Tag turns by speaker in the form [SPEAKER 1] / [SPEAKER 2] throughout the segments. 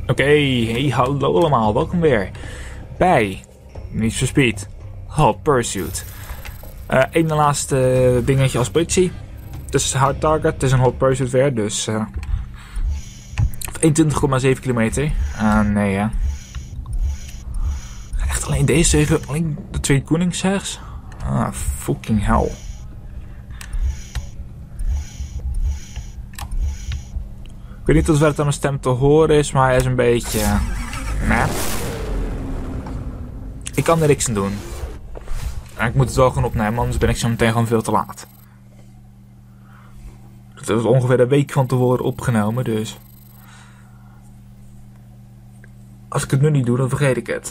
[SPEAKER 1] Oké, hey, hallo allemaal, welkom weer bij Need for Speed Hot Pursuit. Eén laatste dingetje als politie. Het is hard target, het is een Hot Pursuit weer, dus 21,7 kilometer. Nee ja. Echt alleen deze tegen, alleen de twee koningszegers? Ah, fucking hell. Ik weet niet of het aan mijn stem te horen is, maar hij is een beetje... Ik kan er niks aan doen. En ik moet het wel gewoon opnemen, anders ben ik zo meteen gewoon veel te laat. Het is ongeveer een week van tevoren opgenomen, dus... Als ik het nu niet doe, dan vergeet ik het.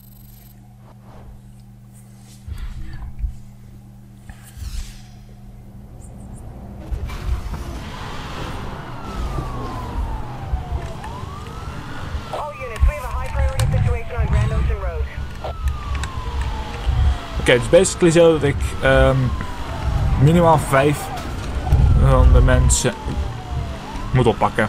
[SPEAKER 1] Oké, het is basically zo dat ik minimaal 5 van de mensen moet oppakken.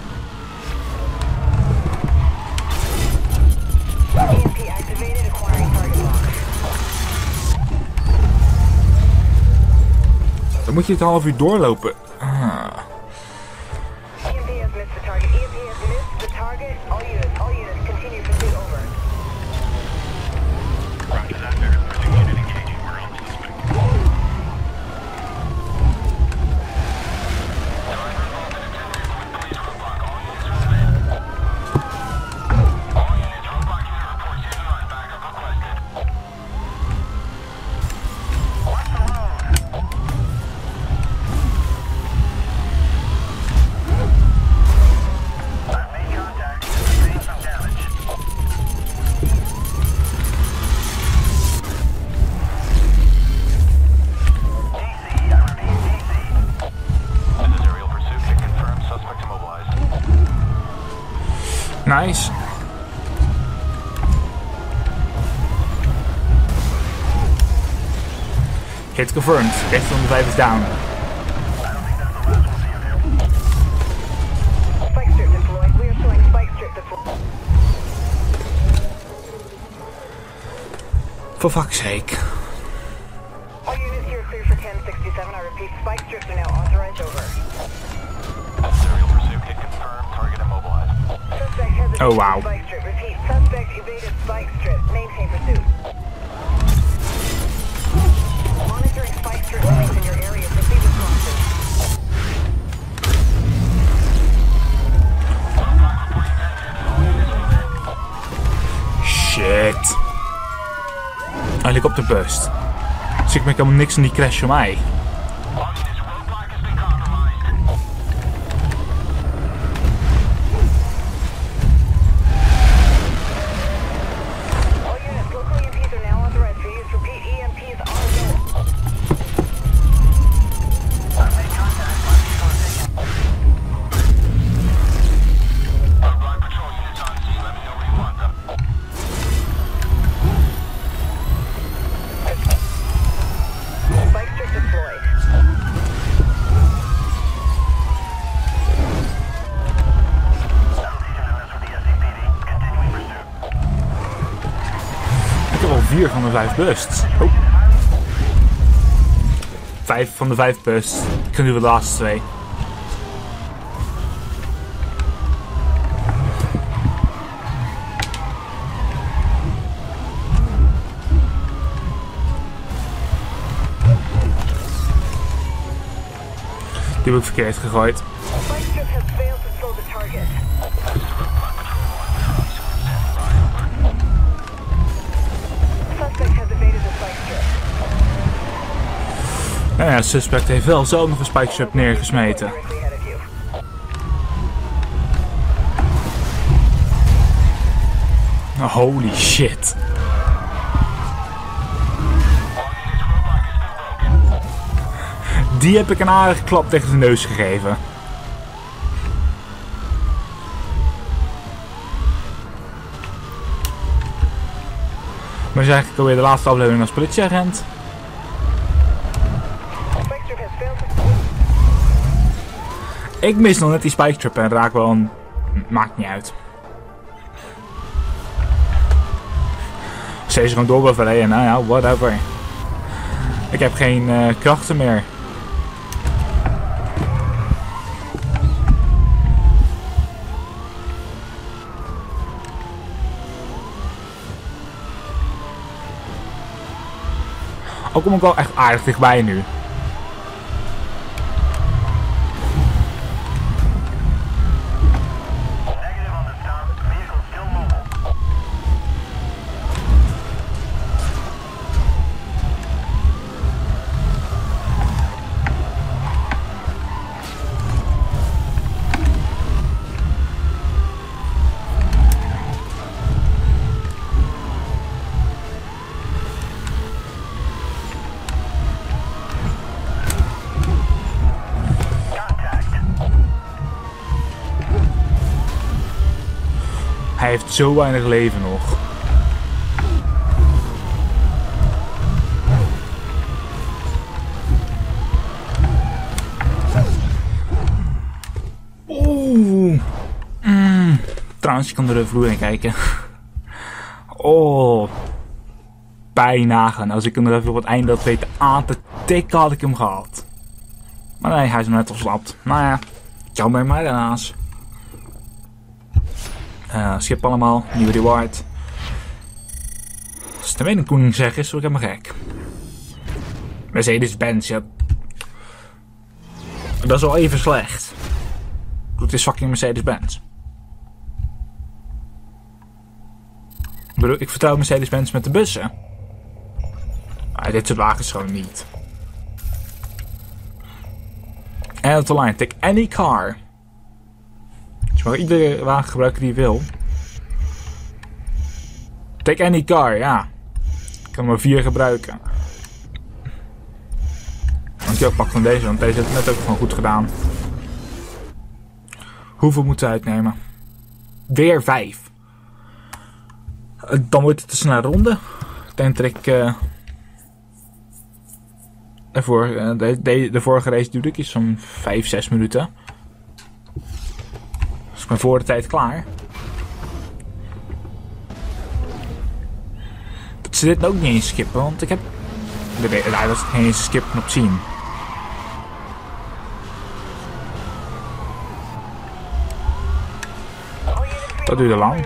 [SPEAKER 1] Dan moet je het een half uur doorlopen. Nice. Hit confirmed. Rest van de 5 is down. For fuck's sake.
[SPEAKER 2] All units here clear for 1067. I repeat, spike strips are now authorized over.
[SPEAKER 3] Serial pursuit hit confirmed. Target immobilized.
[SPEAKER 2] Suspect has
[SPEAKER 1] Oh wow.
[SPEAKER 2] spike strip. Repeat, suspect evaded spike strip. Maintain pursuit. Monitoring spike strip limits in your area. Proceed with caution.
[SPEAKER 1] Shit. Helikopterbust. Dus ik merk helemaal niks aan die crash van mij.
[SPEAKER 2] All units, local EMPs are now authorized for use. Repeat, EMPs are available.
[SPEAKER 3] Roadblock patrol units on scene. Let me know where you want them.
[SPEAKER 2] Spike strip deployed.
[SPEAKER 1] Ik heb al 4 van de 5 busts. Oh. 5 van de 5 busts. Ik ga nu de laatste 2. Die heb ik verkeerd gegooid.
[SPEAKER 2] Spike strip has failed to slow the target. Suspect has evaded the spike strip.
[SPEAKER 1] Nou ja, de suspect heeft wel zelf nog een spike strip neergesmeten.
[SPEAKER 2] Directly ahead of you.
[SPEAKER 1] Holy shit. Die heb ik een aardige klap tegen zijn neus gegeven. Maar dat is eigenlijk alweer de laatste aflevering als politieagent. Ik mis nog net die spike trap en raak wel een... Maakt niet uit. Steeds gewoon door blijven rijden. Nou ja, whatever. Ik heb geen krachten meer. Ook kom ik wel echt aardig dichtbij nu. Hij heeft zo weinig leven nog. Oeh. Trouwens, je kan door de vloer heen kijken. Oh. Bijna gaan. Als ik hem er even op het einde had weten aan te tikken, had ik hem gehad. Maar nee, hij is nog net ontsnapt. Nou ja, jammer maar helaas. Schip allemaal, nieuwe reward. Als de ene koning zegt is, word ik helemaal gek. Mercedes-Benz, ja. Dat is wel even slecht. Het is fucking Mercedes-Benz. Ik vertrouw Mercedes-Benz met de bussen. Maar dit soort wagens gewoon niet. En op de line, take any car. Je mag iedere wagen gebruiken die je wil. Take any car, ja. Ik kan er maar 4 gebruiken. Want je ook pak van deze, want deze heeft het net ook gewoon goed gedaan. Hoeveel moeten we uitnemen? Weer 5. Dan wordt het een snelle ronde. Ik denk dat ik... de vorige race duurde ik iets zo'n 5-6 minuten. Dus ik ben voor de tijd klaar. Dat ze dit ook niet eens skippen, want ik heb... Daar was geen eens skippen op zien. Dat duurde lang.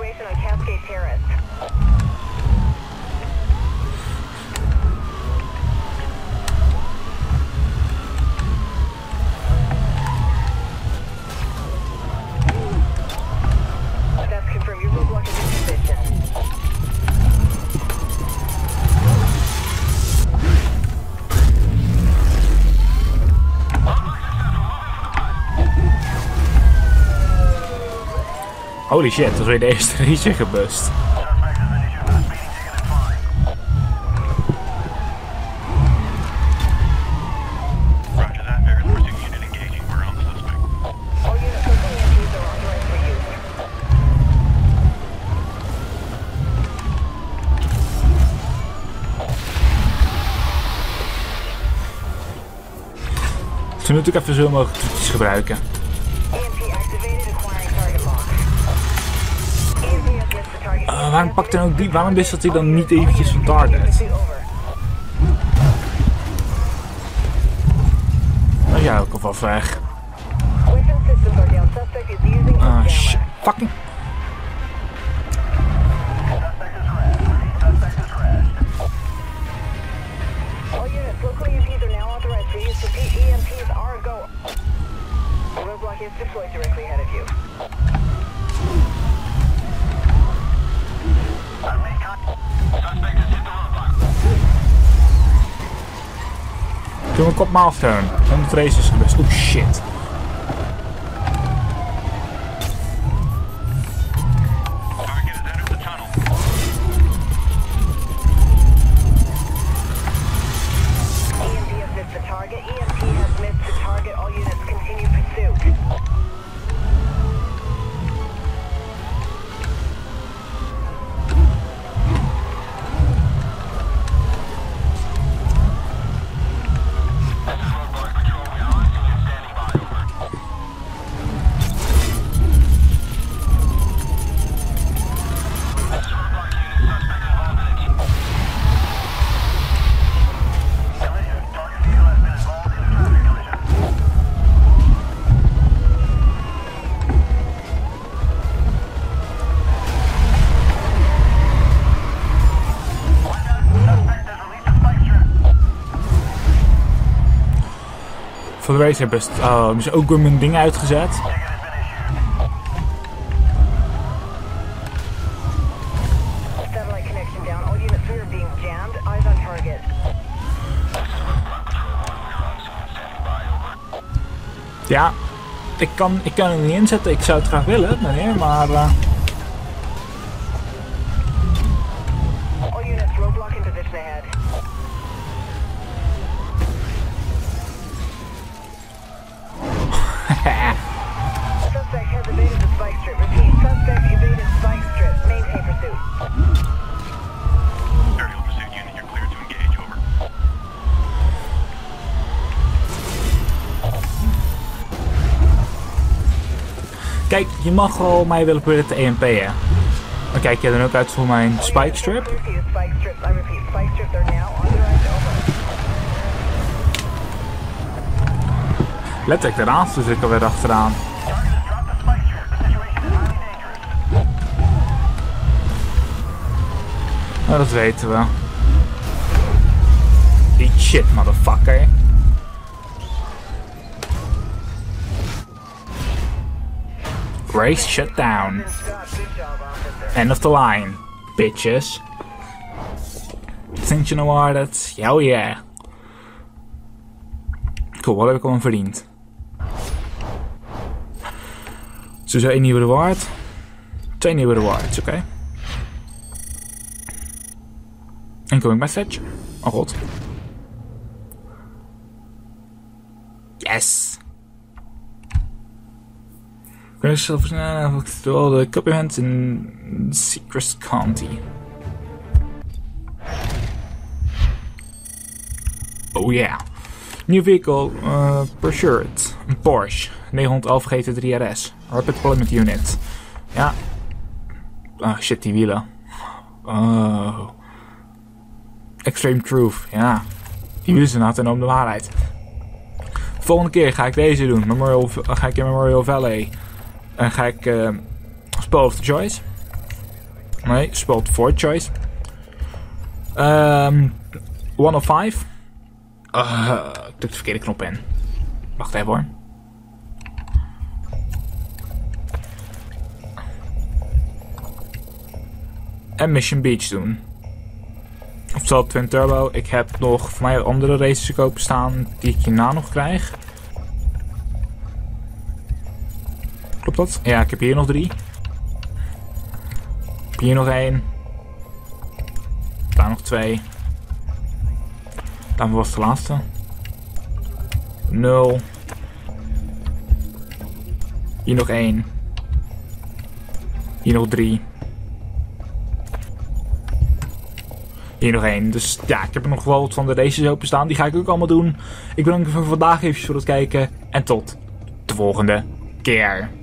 [SPEAKER 1] Holy shit, dat is weer de eerste race gebust. Ze moeten natuurlijk even zo mogelijk trucjes gebruiken. Waarom pakt hij ook die? Waarom wisselt hij dan niet eventjes van target? Nou ja, ook alvast weg. Ah shit. Fucking. Doe een kop milestone. 100 races geweest. Oh shit. Geweest hebben best. Oh, dus ook weer mijn ding uitgezet.
[SPEAKER 2] Satellite connection down. All units 3 are being jammed. Eyes on target.
[SPEAKER 1] Ja, ik kan het niet inzetten. Ik zou het graag willen, meneer, maar...
[SPEAKER 2] All units roadblock in position ahead. Suspect has evaded the spike strip. Repeat, suspect evaded spike strip. Maintain pursuit.
[SPEAKER 3] Aerial pursuit unit, you're cleared to engage, over.
[SPEAKER 1] Kijk, je mag wel mij willen proberen te EMP'en. Maar kijk jij dan ook uit voor mijn spike strip?
[SPEAKER 2] Proceed to spike strips. I repeat, spike strips are now authorized over.
[SPEAKER 1] Letterlijk daarnaast zit ik alweer achteraan.
[SPEAKER 3] Target has dropped the spike strip. The situation is highly dangerous.
[SPEAKER 1] Nou, dat weten we. Eat shit, motherfucker. Race shut down.
[SPEAKER 2] Good job, officer.
[SPEAKER 1] End of the line, bitches. Distinction awarded. Oh yeah. Cool, wat heb ik al verdiend? Sowieso 1 nieuwe reward. 2 nieuwe rewards, oké. Incoming message. Oh god. Yes! Door de cup event in Secret County. Oh yeah. New vehicle, pursued. Een Porsche 911 GT3 RS. Rapid Deployment Unit. Ja. Oh shit, die wielen. Oh. Extreme Truth, ja. Die wielen zijn nou om de waarheid. Volgende keer ga ik deze doen. Ga ik in Memorial Valley. En ga ik Spell of the Choice. Nee, Spell of the Fourth Choice. 105. Ik druk de verkeerde knop in. Wacht even hoor. En Mission Beach doen. Oftewel Twin Turbo. Ik heb nog voor mij andere races te kopen staan die ik hierna nog krijg. Klopt dat? Ja, ik heb hier nog 3. Ik heb hier nog 1. Daar nog 2. Dan was de laatste. 0. Hier nog 1. Hier nog 3. Hier nog 1. Dus ja, ik heb er nog wel wat van de races openstaan. Die ga ik ook allemaal doen. Ik bedank voor vandaag even voor het kijken. En tot de volgende keer.